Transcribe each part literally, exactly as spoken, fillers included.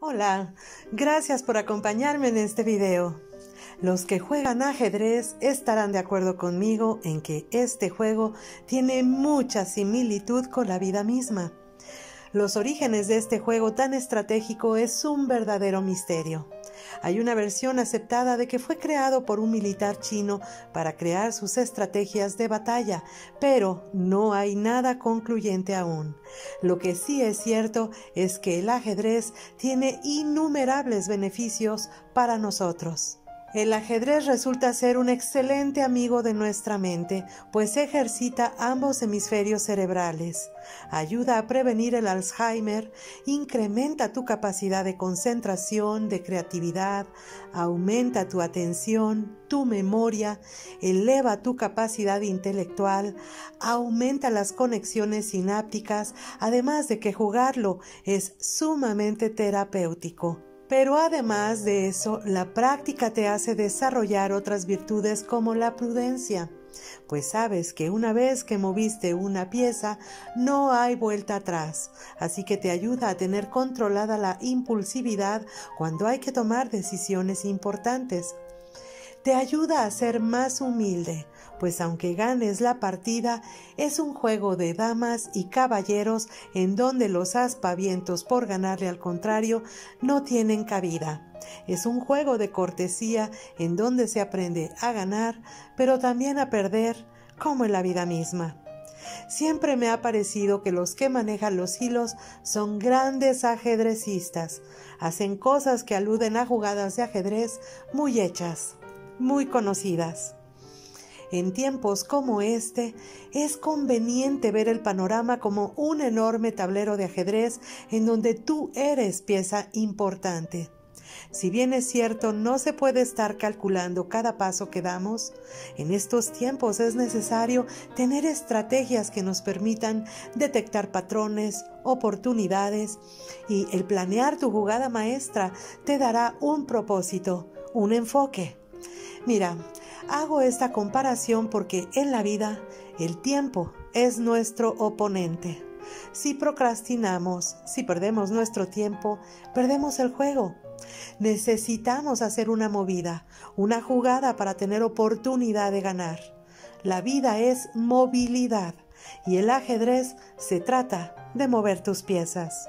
Hola, gracias por acompañarme en este video. Los que juegan ajedrez estarán de acuerdo conmigo en que este juego tiene mucha similitud con la vida misma. Los orígenes de este juego tan estratégico es un verdadero misterio. Hay una versión aceptada de que fue creado por un militar chino para crear sus estrategias de batalla, pero no hay nada concluyente aún. Lo que sí es cierto es que el ajedrez tiene innumerables beneficios para nosotros. El ajedrez resulta ser un excelente amigo de nuestra mente, pues ejercita ambos hemisferios cerebrales, ayuda a prevenir el Alzheimer, incrementa tu capacidad de concentración, de creatividad, aumenta tu atención, tu memoria, eleva tu capacidad intelectual, aumenta las conexiones sinápticas, además de que jugarlo es sumamente terapéutico. Pero además de eso, la práctica te hace desarrollar otras virtudes como la prudencia, pues sabes que una vez que moviste una pieza, no hay vuelta atrás, así que te ayuda a tener controlada la impulsividad cuando hay que tomar decisiones importantes. Te ayuda a ser más humilde, pues aunque ganes la partida, es un juego de damas y caballeros en donde los aspavientos por ganarle al contrario no tienen cabida. Es un juego de cortesía en donde se aprende a ganar, pero también a perder, como en la vida misma. Siempre me ha parecido que los que manejan los hilos son grandes ajedrecistas. Hacen cosas que aluden a jugadas de ajedrez muy hechas, muy conocidas. En tiempos como este, es conveniente ver el panorama como un enorme tablero de ajedrez en donde tú eres pieza importante. Si bien es cierto, no se puede estar calculando cada paso que damos, en estos tiempos es necesario tener estrategias que nos permitan detectar patrones, oportunidades, y el planear tu jugada maestra te dará un propósito, un enfoque. Mira, hago esta comparación porque en la vida el tiempo es nuestro oponente. Si procrastinamos, si perdemos nuestro tiempo, perdemos el juego. Necesitamos hacer una movida, una jugada para tener oportunidad de ganar. La vida es movilidad y el ajedrez se trata de mover tus piezas.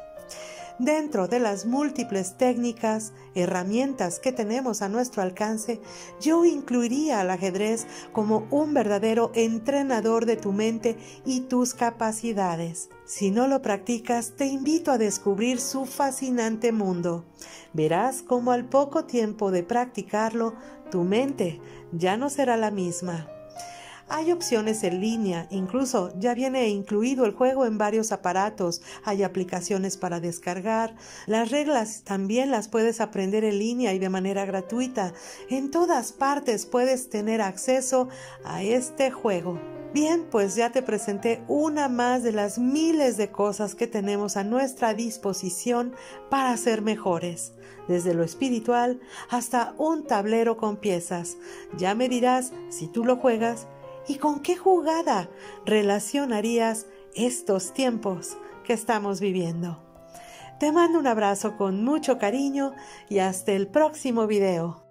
Dentro de las múltiples técnicas, herramientas que tenemos a nuestro alcance, yo incluiría al ajedrez como un verdadero entrenador de tu mente y tus capacidades. Si no lo practicas, te invito a descubrir su fascinante mundo. Verás cómo al poco tiempo de practicarlo, tu mente ya no será la misma. Hay opciones en línea, incluso ya viene incluido el juego en varios aparatos, hay aplicaciones para descargar, las reglas también las puedes aprender en línea y de manera gratuita. En todas partes puedes tener acceso a este juego. Bien, pues ya te presenté una más de las miles de cosas que tenemos a nuestra disposición para ser mejores, desde lo espiritual hasta un tablero con piezas. Ya me dirás si tú lo juegas. ¿Y con qué jugada relacionarías estos tiempos que estamos viviendo? Te mando un abrazo con mucho cariño y hasta el próximo video.